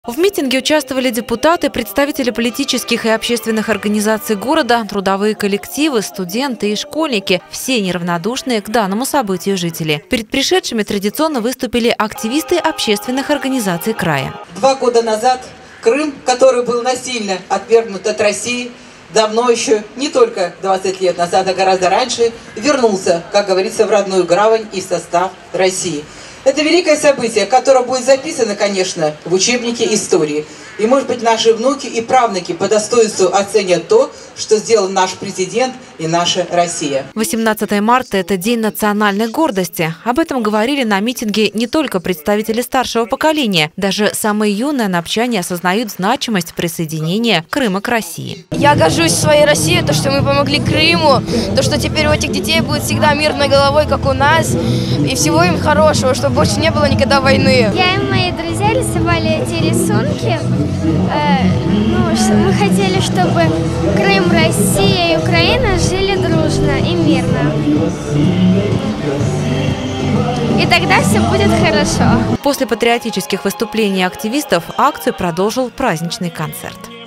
В митинге участвовали депутаты, представители политических и общественных организаций города, трудовые коллективы, студенты и школьники. Все неравнодушные к данному событию жители. Перед пришедшими традиционно выступили активисты общественных организаций края. 2 года назад Крым, который был насильно отвергнут от России, давно еще, не только 20 лет назад, а гораздо раньше, вернулся, как говорится, в родную гавань и в состав России. Это великое событие, которое будет записано, конечно, в учебнике истории. И, может быть, наши внуки и правнуки по достоинству оценят то, что сделал наш президент и наша Россия. 18 марта – это День национальной гордости. Об этом говорили на митинге не только представители старшего поколения. Даже самые юные анапчане осознают значимость присоединения Крыма к России. Я горжусь своей Россией, то, что мы помогли Крыму, то, что теперь у этих детей будет всегда мир над головой, как у нас, и всего им хорошего, чтобы больше не было никогда войны. Я и мои друзья рисовали эти рисунки. Мы хотели, чтобы Крым, Россия и Украина жили дружно и мирно. И тогда все будет хорошо. После патриотических выступлений активистов акцию продолжил праздничный концерт.